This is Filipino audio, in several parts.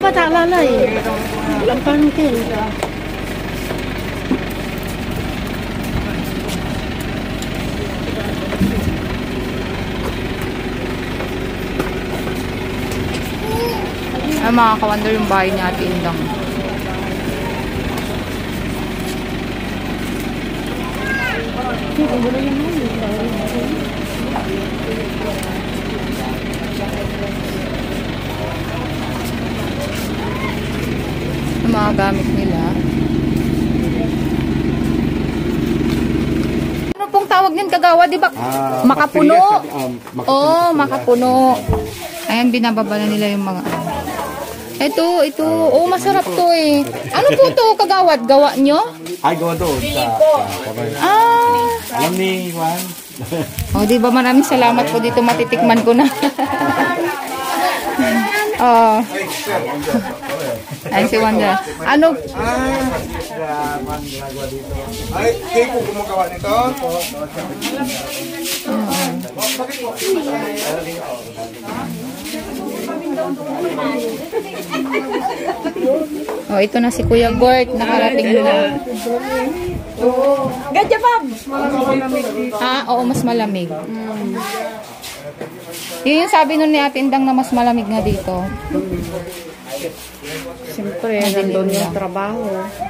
Patalalay. Lampangkin. Ay, mga ka-wonder yung bahay ni Ate Indang. Yung mga gamit nila. Ano pong tawag din kagawa, di ba? Makapuno. Oo, makapuno. Ayan, binababa na nila yung mga... Ito. Oh, masarap to eh. Ano po to, kagawad? Gawa nyo? Ay, gawa doon. Alam ni Juan. Oh, di ba maraming salamat po dito, matitikman ko na. Oh. Ay, si Wanda. Ano? Ay, kayo po gumagawa nito? Oh, ito na si Kuya Bert, nakarating na. Gadya, Bob! Oo, mas malamig. Yun yung sabi nun ni Ate Indang na mas malamig nga dito. Siyempre, nandun yung trabaho.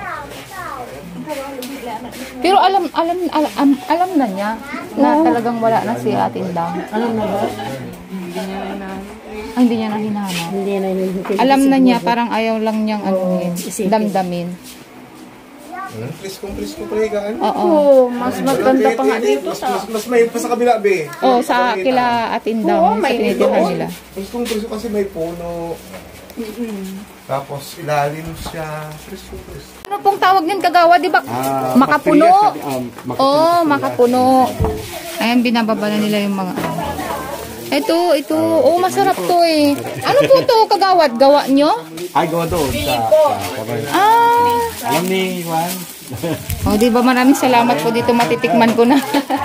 Pero alam na niya na talagang wala na si Ate Indang. Alam na ba? Hindi niya na hinahanap. Hindi na yun. Alam na niya, parang ayaw lang niyang damdamin. Prisko pala higaan. Oo. Mas maganda pa nga dito sa... Mas may pa sa kabila, be. Oo, sa kila Ate Indang, sa tinitirahan nila. Prisko kasi may puno. Tapos ilalim siya. Prisko. Ano pong tawag din kagawa, di ba? Makapuno. Oo, makapuno. Ayan, binababa na nila yung mga... Ito. Oh, masarap to eh. Ano po to, kagawad? Gawa nyo? Ay, gawa doon. Alam ni Juan. Oh, di ba maraming salamat po dito, matitikman ko na.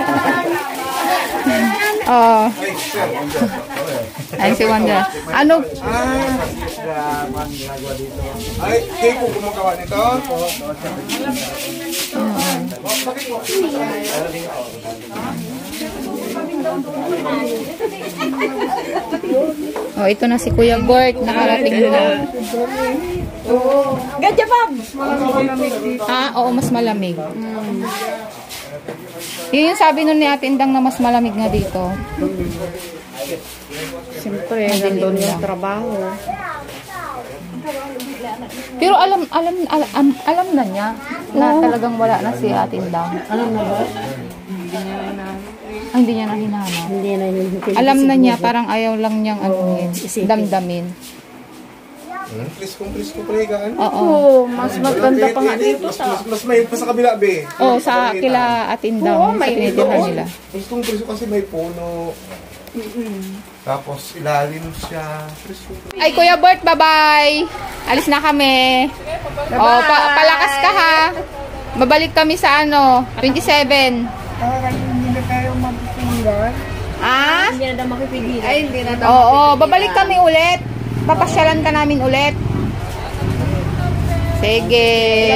Oh. Ay, si Wanda. Ano? Ay, kayo po gumagawa nito? Oh, ito na si Kuya Bert, nakarating na. Gadya, Bob! Oo, mas malamig. Yun yung sabi nun ni Ate Indang na mas malamig nga dito. Siyempre, nandun yung trabaho. Pero alam na niya na talagang wala na si Ate Indang. Alam na ba? Hindi niya na hinahanap. Hindi na yun. Alam na niya, parang ayaw lang niyang damdamin. Prisko pala higaan. Oo. Mas maganda pa nga dito sa... Mas may pa sa kabila, be. Oo, sa kila Ate Indang, sa tinitirahan nila. Prisko kasi may puno. Tapos ilalim siya. Ay, Kuya Bert, bye-bye! Alis na kami. Oh, palakas ka ha. Babalik kami sa 27. Hindi na kayo magpipigilan. Hindi na daw makipigilan. Ay, hindi na daw. Oo, babalik kami ulit. Papasyalan ka namin ulit. Sige.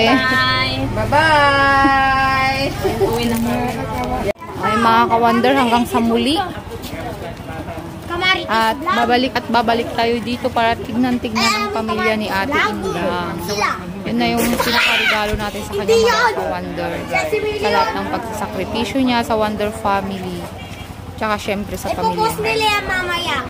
Bye-bye. Uwi na kami. Ay, mga ka-wonder, hanggang sa muli. At babalik tayo dito para tignan ang pamilya ni Ate Indang. Yun na yung pinakaregalo natin sa kanya, mga ka-wonder. Sa lahat ng pagsasakripisyo niya sa Wonder Family. Tsaka syempre sa pamilya. Ipupos nila yan mamaya.